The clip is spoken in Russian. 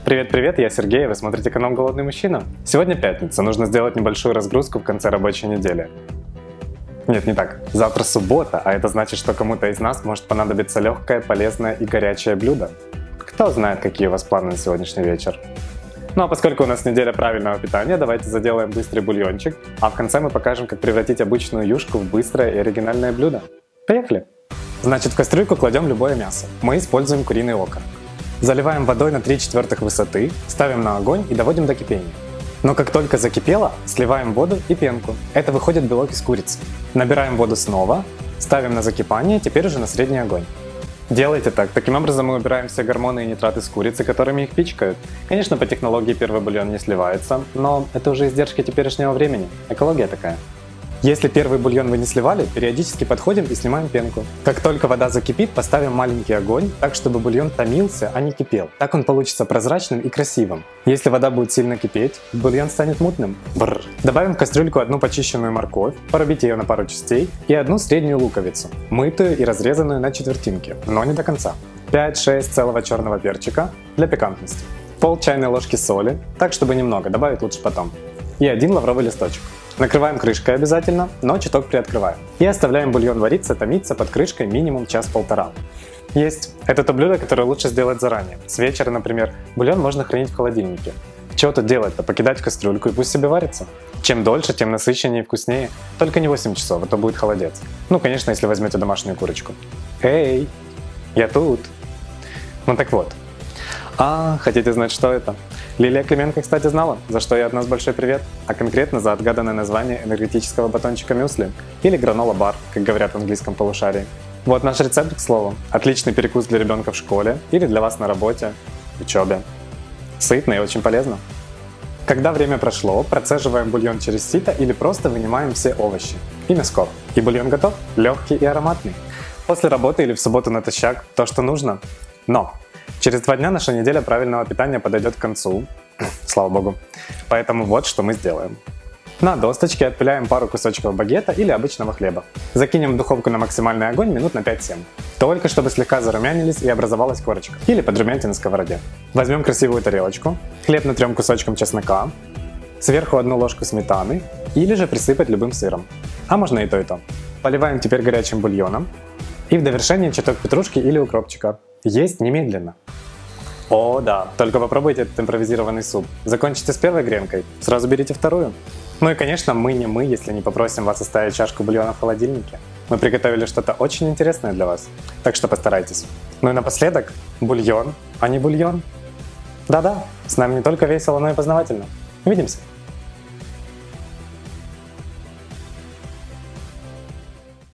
Привет-привет, я Сергей, вы смотрите канал Голодный мужчина. Сегодня пятница, нужно сделать небольшую разгрузку в конце рабочей недели. Нет, не так. Завтра суббота, а это значит, что кому-то из нас может понадобиться легкое, полезное и горячее блюдо. Кто знает, какие у вас планы на сегодняшний вечер. Ну а поскольку у нас неделя правильного питания, давайте заделаем быстрый бульончик, а в конце мы покажем, как превратить обычную юшку в быстрое и оригинальное блюдо. Поехали! Значит, в кастрюльку кладем любое мясо. Мы используем куриный окорок. Заливаем водой на 3/4 высоты, ставим на огонь и доводим до кипения. Но как только закипело, сливаем воду и пенку. Это выходит белок из курицы. Набираем воду снова, ставим на закипание, теперь уже на средний огонь. Делайте так. Таким образом мы убираем все гормоны и нитраты с курицы, которыми их пичкают. Конечно, по технологии первый бульон не сливается, но это уже издержки теперешнего времени. Экология такая. Если первый бульон вы не сливали, периодически подходим и снимаем пенку. Как только вода закипит, поставим маленький огонь, так чтобы бульон томился, а не кипел. Так он получится прозрачным и красивым. Если вода будет сильно кипеть, бульон станет мутным. Бррр. Добавим в кастрюльку одну почищенную морковь, порубите ее на пару частей, и одну среднюю луковицу, мытую и разрезанную на четвертинки, но не до конца. 5-6 целого черного перчика для пикантности. Пол чайной ложки соли, так чтобы немного, добавить лучше потом. И 1 лавровый листочек. Накрываем крышкой обязательно, но чуток приоткрываем. И оставляем бульон вариться, томиться под крышкой минимум час-полтора. Есть. Это то блюдо, которое лучше сделать заранее. С вечера, например, бульон можно хранить в холодильнике. Чего тут делать-то? Покидать в кастрюльку и пусть себе варится. Чем дольше, тем насыщеннее и вкуснее. Только не 8 часов, а то будет холодец. Ну, конечно, если возьмете домашнюю курочку. Эй, я тут. Ну так вот. Хотите знать, что это? Лилия Клименко, кстати, знала, за что ей от нас большой привет, а конкретно за отгаданное название энергетического батончика мюсли, или гранола-бар, как говорят в английском полушарии. Вот наш рецепт, к слову. Отличный перекус для ребенка в школе или для вас на работе, в учебе. Сытно и очень полезно. Когда время прошло, процеживаем бульон через сито или просто вынимаем все овощи и мяско. И бульон готов, легкий и ароматный. После работы или в субботу натощак то, что нужно. Но через 2 дня наша неделя правильного питания подойдет к концу, слава богу. Поэтому вот что мы сделаем. На досточке отпиляем пару кусочков багета или обычного хлеба. Закинем в духовку на максимальный огонь минут на 5-7. Только чтобы слегка зарумянились и образовалась корочка. Или подрумяйте на сковороде. Возьмем красивую тарелочку, хлеб натрем кусочком чеснока, сверху 1 ложку сметаны или же присыпать любым сыром. А можно и то, и то. Поливаем теперь горячим бульоном и в довершение чуток петрушки или укропчика. Есть немедленно. О да, только попробуйте этот импровизированный суп. Закончите с первой гренкой, сразу берите вторую. Ну и конечно, мы не мы, если не попросим вас оставить чашку бульона в холодильнике. Мы приготовили что-то очень интересное для вас, так что постарайтесь. Ну и напоследок, бульон, а не бульон. Да-да, с нами не только весело, но и познавательно. Увидимся!